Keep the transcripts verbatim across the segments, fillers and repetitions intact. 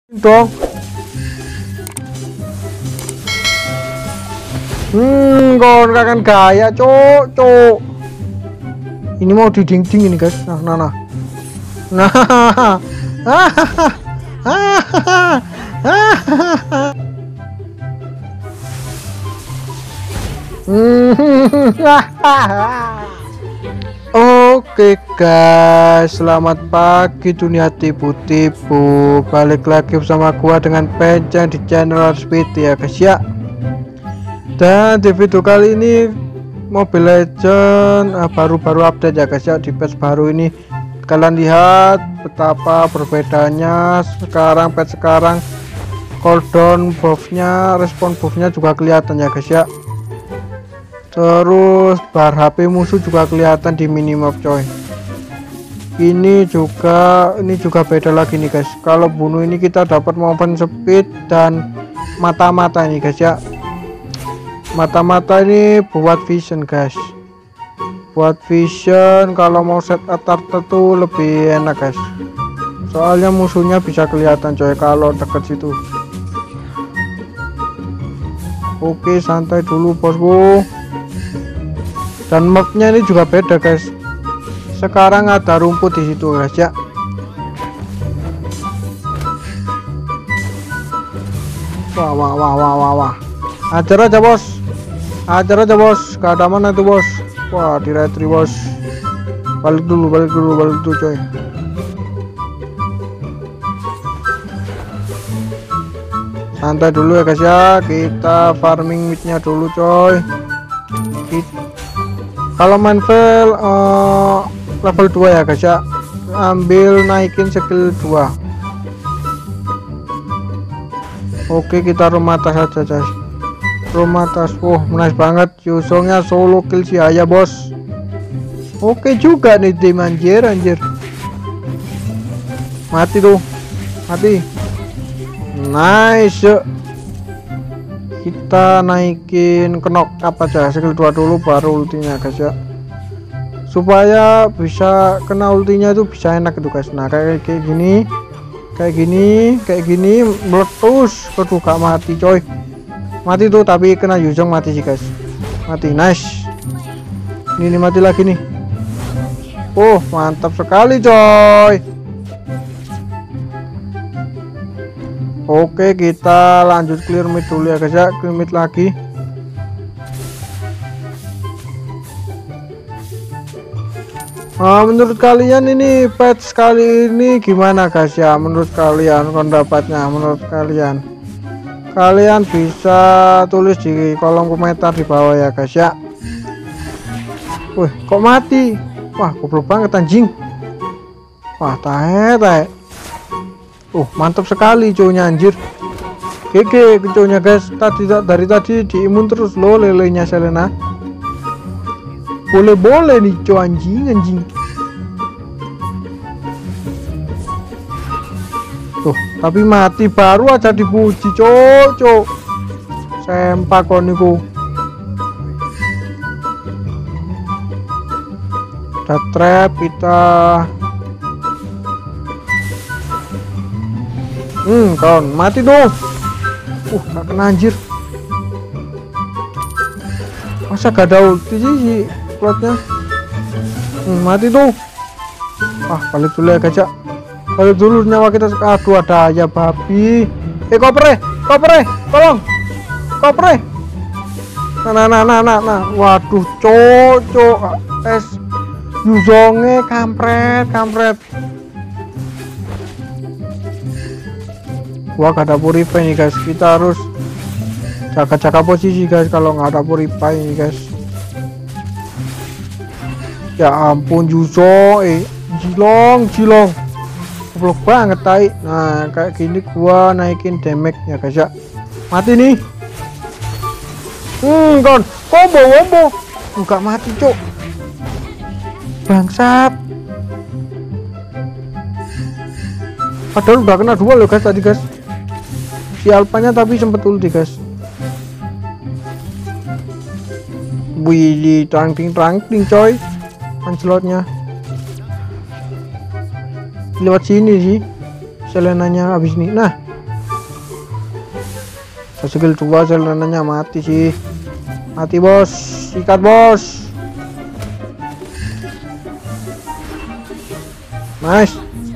dong. Hmm, kon kan gaya, cok, cok. Ini mau diding-ding ini, guys. Nah, nah, nah. Nah. Oke guys, selamat pagi dunia tipu-tipu. Balik lagi bersama gua dengan Penceng di channel Speed ya guys ya. Dan di video kali ini Mobile Legends baru-baru uh, update ya guys ya. Di patch baru ini kalian lihat betapa perbedaannya. Sekarang patch sekarang cooldown buffnya, respon buffnya juga kelihatan ya guys ya. Terus bar H P musuh juga kelihatan di minimap coy. Ini juga ini juga beda lagi nih guys. Kalau bunuh ini kita dapat movement speed dan mata-mata ini guys ya. Mata-mata ini buat vision guys. Buat vision kalau mau set attack tertentu lebih enak guys. Soalnya musuhnya bisa kelihatan coy kalau deket situ. Oke, santai dulu bosku. Dan mapnya ini juga beda guys. Sekarang ada rumput di situ guys ya. Wah wah wah wah wah wah. Ajar aja bos. Ajar aja bos. Gak ada mana tuh bos. Wah di retri bos. Balik dulu balik dulu balik dulu coy. Santai dulu ya guys ya. Kita farming midnya dulu coy. Kita kalau main file uh, level dua ya guys ya, ambil naikin skill dua. Oke, kita rumah tas saja guys. Rumah tas, oh nice banget. Yusongnya solo kill si Ayah bos. Oke juga nih tim anjir anjir. Mati tuh, mati. Nice. Kita naikin kenok apa aja skill dua dulu baru ultinya guys ya, supaya bisa kena ultinya itu bisa enak itu guys. Nah kayak kayak gini kayak gini kayak gini meletus. Aduh gak mati coy, mati tuh tapi kena Yuzong mati sih guys, mati. Nice, ini, ini mati lagi nih. Oh mantap sekali coy. Oke, kita lanjut clear mid dulu ya guys ya, clear mid lagi. Nah, menurut kalian ini patch kali ini gimana guys ya? Menurut kalian pendapatnya, menurut kalian kalian bisa tulis di kolom komentar di bawah ya guys ya. Wih kok mati? Wah goblok banget anjing. Wah tahe tahe. Oh mantap sekali cowoknya anjir. Gege cowoknya guys. Tadi dari tadi diimun terus loh lelenya Selena. Boleh boleh nih cowok anjing anjing. Tuh tapi mati baru aja dipuji cowok cowok. Sempak kon niku. Ada trap kita. Hmm, kawan mati dong. Uh, gak kena anjir. Masa gak ada ulti sih si plotnya. Hmm, mati tuh. Ah, balik dulu ya gajah. Balik dulu nyawa kita. Aduh, ada ya babi. Eh, kopre, kopre, tolong. Kopre. Nah, nah, nah, nah, nah, nah. Waduh, cocok. Es Yuzongnya kampret, kampret. Wah gak ada purify nih guys, kita harus jaga-jaga posisi guys kalau nggak ada purify nih guys. Ya ampun Yuzong, eh Jilong, Jilong goblok banget tai. Nah kayak gini gua naikin damage ya guys ya. Mati nih. Hmm kan, combo combo, nggak mati cok. Bangsat. Padahal udah kena dua loh guys tadi guys. Si alpanya tapi sempet ulti guys. Wih, trangking trangking coy. Ancelotnya lewat sini sih. Selenanya habis nih. Nah, skill dua selenanya mati sih, mati bos, sikat bos. Nice.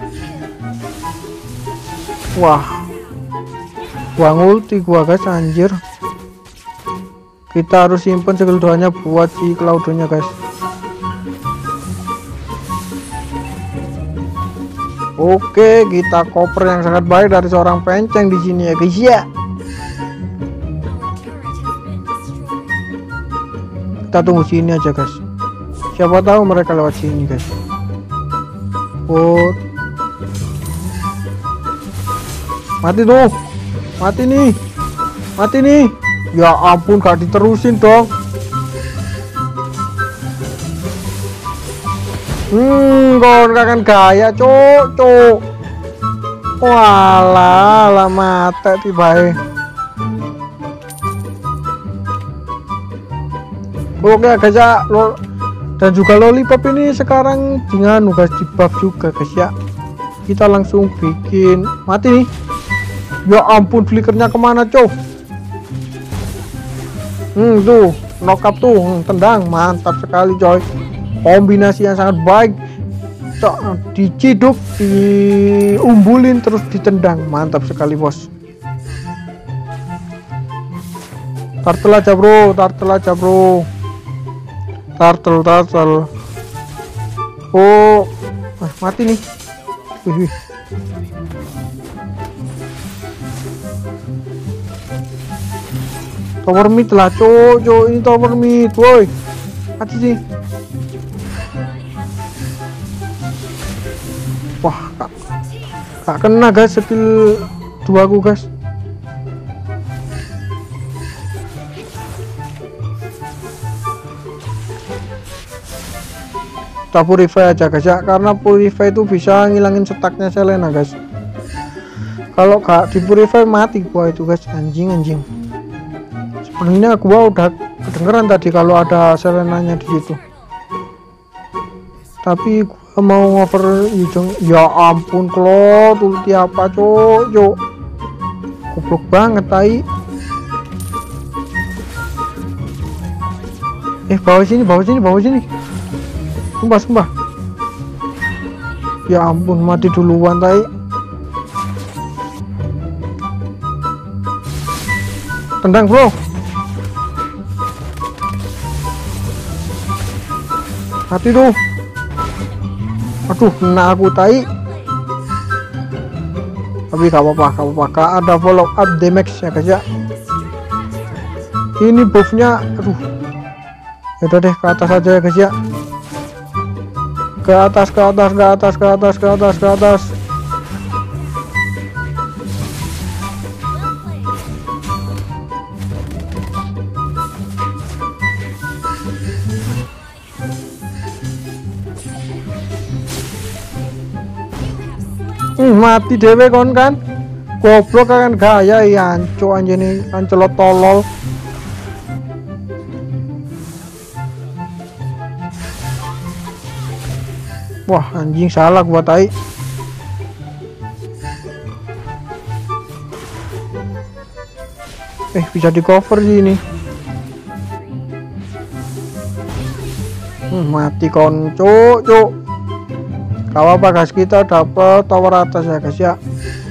Wah, gua ngulti gua guys, anjir. Kita harus simpen skill dua nya buat si Claudio-nya guys. Oke, kita koper yang sangat baik dari seorang penceng di sini ya guys ya. Kita tunggu sini aja guys. Siapa tahu mereka lewat sini guys. Oh, mati tuh, mati nih, mati nih. Ya ampun, gak diterusin dong. Hmm, kon kan gaya cuk cuk. Walah, lah mata tiba. Oke guys ya, lo dan juga lollipop ini sekarang dengan guys di buff juga guys ya. Kita langsung bikin mati nih. Ya ampun, flickernya kemana cuk? Hmm tuh, knock up tuh, hmm, tendang, mantap sekali coy. Kombinasi yang sangat baik, cok, diciduk, diumbulin terus ditendang, mantap sekali bos. Turtle aja bro, turtle aja bro, turtle turtle. Oh, ah, mati nih. Wih, wih. Tower mid lah cok, cok, ini tower mid, woi, mati sih. Wah, gak, gak kena guys skill dua ku guys. Kita purify aja guys ya, karena purify itu bisa ngilangin setaknya Selena guys. Kalau gak di purify mati gua itu guys, anjing anjing. Sebenarnya gua udah kedengeran tadi kalau ada Selenanya di situ. Tapi gua mau ngover ujung. Ya ampun, Claude ulti apa cok cok, goblok banget tai. Eh bawah sini, bawah sini, bawah sini, sumpah sumpah. Ya ampun, mati duluan tai. Tendang bro, mati tuh. Aduh, kena aku tai. Tapi gak apa-apa, gak apa-apa, ada follow up damage ya guys ya. Ini buffnya, aduh. Yaudah deh, ke atas aja ya guys ya. Ke atas, ke atas, ke atas, ke atas, ke atas, ke atas. Hmm, mati dewe kon kan, goblok kan gaya ya anco anjene ancelot tolol. Wah anjing, salah gua tai. Eh bisa di cover sih ini. Hmm, mati kon cuk cuk. Gak apa-apa guys, kita dapat tower atas ya guys ya.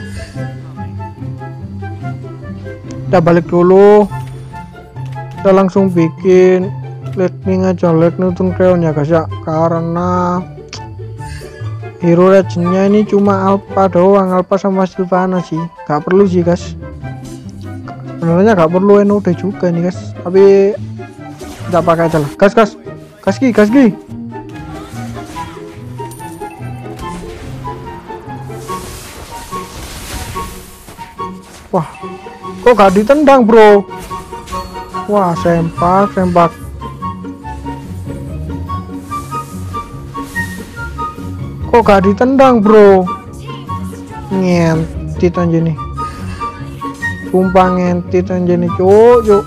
Kita balik dulu, kita langsung bikin lightning aja, lightning turn crown ya guys ya, karena hero legendnya ini cuma alpha doang, alpha sama Sylvana sih, gak perlu sih guys. Sebenarnya gak perlu N O D juga nih guys, tapi kita pakai aja lah. Gas gas gas ki gas ki. Wah, kok gak ditendang bro? Wah, sempak sempak. Kok gak ditendang bro? Ngentit aja nih, sumpah ngentit aja nih cuk cuk.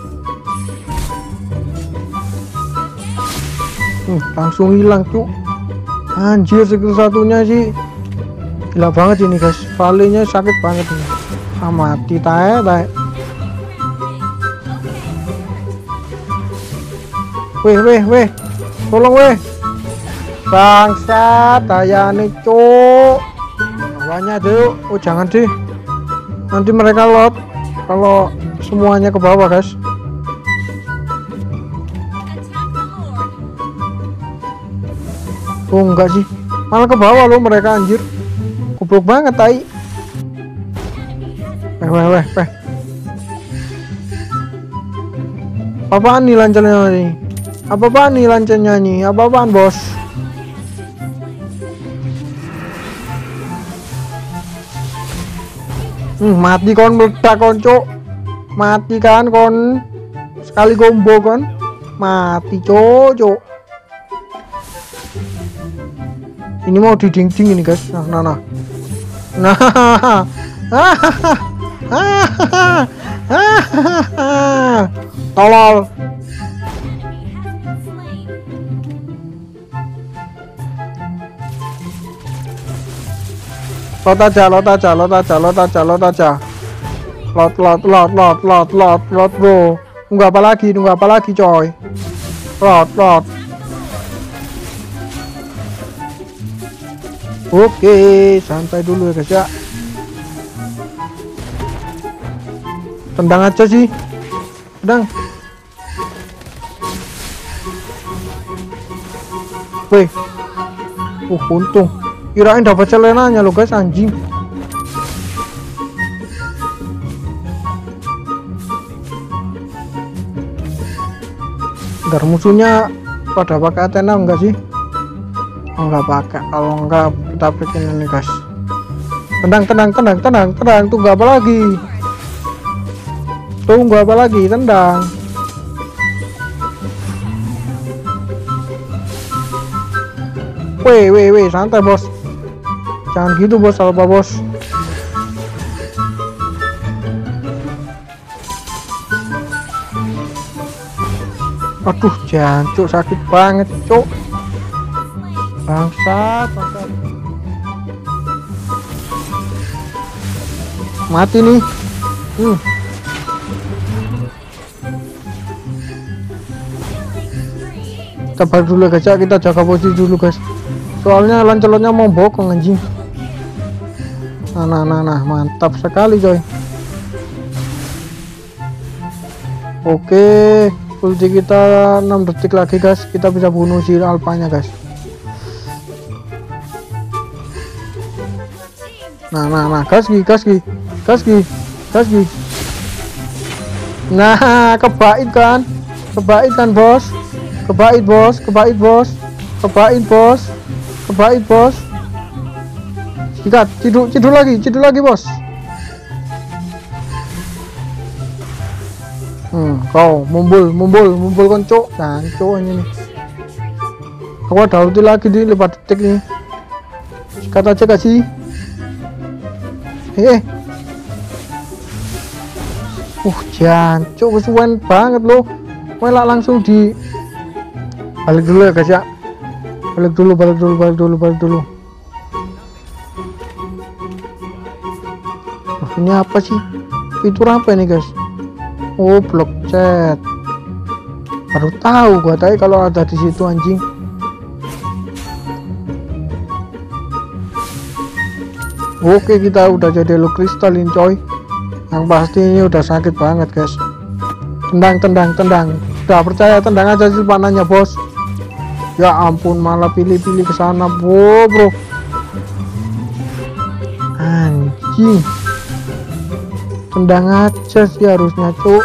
Hmm, langsung hilang cuk. Anjir, skill satunya sih gila banget ini guys, valenya sakit banget ini. Ah, mati tae tae. Weh weh weh, tolong weh. Bangsat, tayane cuk. Bawahnya deh. Oh jangan deh. Nanti mereka lot kalau semuanya ke bawah guys. Oh enggak sih, malah ke bawah loh mereka anjir. Goblok banget tai. Weh weh weh weh. Apaan nih lancarnya nih? Apa-apaan nih lancarnya nih? Apa-apaan bos? Hmm, mati kon meledak konco. Mati kan kon. Sekali combo kon. Mati cocok. Ini mau diding-ding ini guys. Nah, nah, nah. Nah. Tolol. Lot aja, lot aja, lot aja, lot aja, lot aja. Lot, lot, lot, lot, lot, lot, lot bro. Tunggu apa lagi? Tunggu apa lagi coy? Lot, lot. Oke, santai dulu ya guys ya. Tendang aja sih. Tendang. Weh. Uh, untung. Kirain dapat celenanya lo guys, anjing. Bentar, musuhnya pada pakai Athena enggak sih? Oh, enggak pakai. Kalau enggak kita bikin ini guys. Tendang, tendang, tendang, tendang, tendang. Tunggu apa lagi? Tunggu apa lagi? Tendang. Weh, weh, weh, santai bos. Jangan gitu bos, Alba bos. Aduh, jancuk sakit banget, cuk. Bangsat, bangsat. Mati nih. Hmm. Kita balik dulu guys ya, kita jaga posisi dulu guys. Soalnya lancelotnya mau bokong anjing. Nah, nah, nah, nah, mantap sekali coy. Oke, ulti kita enam detik lagi guys, kita bisa bunuh si alpanya guys. Nah, nah, nah, gas gi, gas gi, gas gi, gas gi. Nah, kebait kan, kebait kan bos, kebait bos, kebait bos, kebait bos, kebait bos. Sikat, ciduk, ciduk lagi, ciduk lagi bos. Hmm, kau mumbul, mumbul, mumbul konco, kanco ini nih. Kau ada ulti lagi di lima detik nih. Sikat aja kasih. Eh, uh, jancu kesuwen banget loh. Malah langsung di balik dulu ya guys ya. Balik dulu, balik dulu, balik dulu, balik dulu. Ini apa sih? Fitur apa ini guys? Oh, blok chat. Baru tahu gua tadi kalau ada di situ anjing. Oke, kita udah jadi lo kristalin coy. Yang pasti ini udah sakit banget guys. Tendang, tendang, tendang. Udah percaya tendang aja sih panahnya bos. Ya ampun, malah pilih-pilih ke sana bro, bro. Anjing. Tendang aja sih harusnya cuk.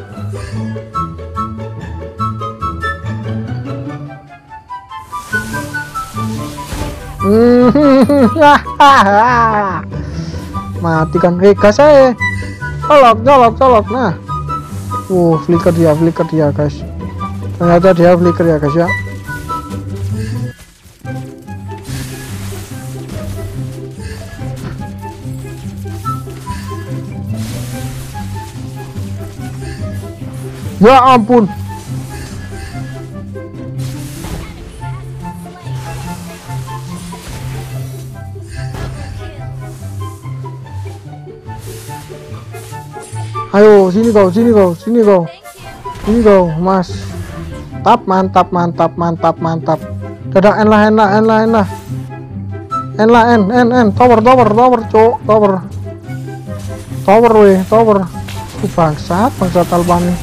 Mati kan, eh gas saya. Colok, colok, colok. Nah, uh, flicker dia, flicker dia guys. Ternyata dia flicker ya guys ya. Ya ampun. Ayo sini kau, sini kau, sini kau, sini kau, mas. mantap mantap mantap mantap mantap. Dadah en lah en lah en lah en lah en lah en en en tower tower tower cok tower tower weh tower. Uh, bangsat bangsat Albani.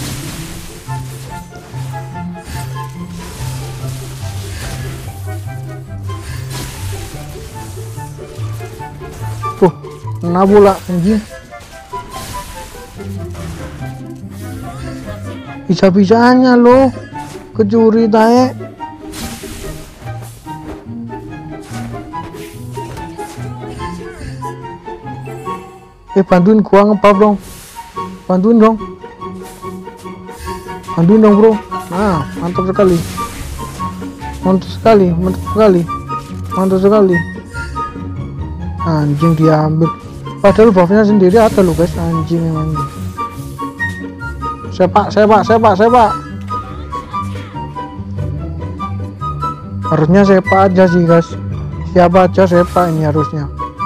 Tuh nabula anjing. Bisa-bisanya lo kecuri tae. Eh bantuin gua ngebab dong, bantuin dong, bantuin dong bro. Nah mantap sekali, mantap sekali, mantap sekali, mantap sekali. Anjing diambil, padahal buffnya sendiri ada lo guys. Anjing emang. Sepak sepak sepak sepak, harusnya sepak aja sih guys. Siapa aja sepak ini harusnya.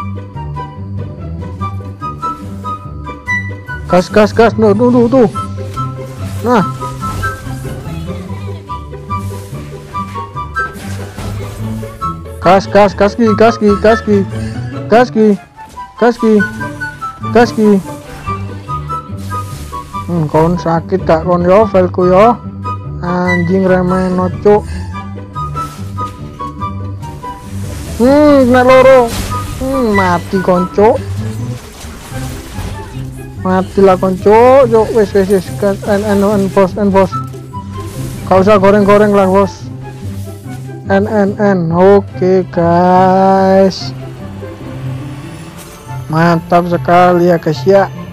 Gas gas gas, no, tuh tuh tuh. Nah, gas gas gas ki gas ki gas ki gas ki gas ki gas ki. Hmm, kon sakit gak kon yo velku yo. Anjing remeh nocok. Hmm, kena loro. Hmm, mati konco. Mati lah konco, yuk wes wes wes gas en en en bos en bos. Kau usah goreng-goreng lah bos. En en en, oke guys. Mantap sekali ya guys ya.